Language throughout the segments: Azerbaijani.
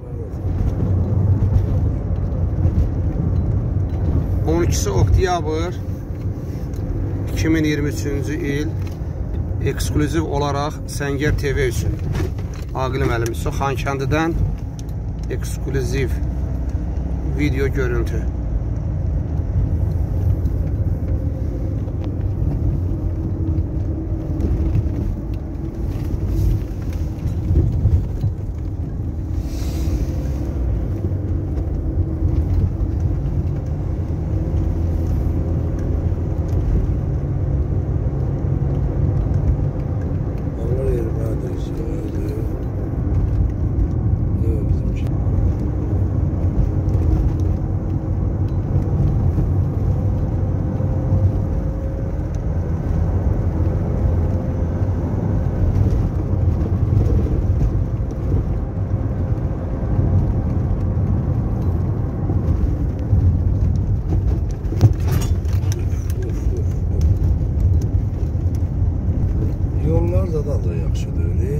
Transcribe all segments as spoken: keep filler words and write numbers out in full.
on ikisi oktyabr iki min iyirmi üçüncü il ekskluziv olaraq Səngər T V üçün Aqil müəllim üçün Xankəndidən ekskluziv video görüntü. Yollar zaten da yaxşıdır öyle.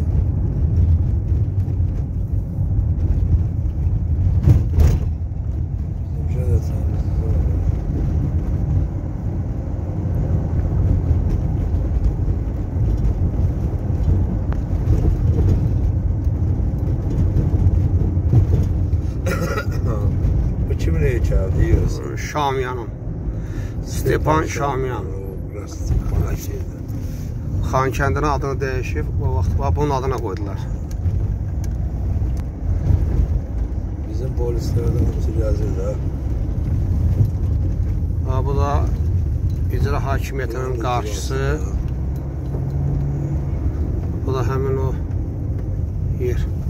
Bizim şöyle tanrısız var. Bu kimin heykeli diyorsun? Şamyanın. Stepan Şamyan. Biraz Stepan şeydi. Xankəndinin adını dəyişib, o vaxt bunun adına qoydular. Bizim polislərdən hamısı gəzirlər. Bu da icra hakimiyyətinin qarşısı. Bu da həmin o yer.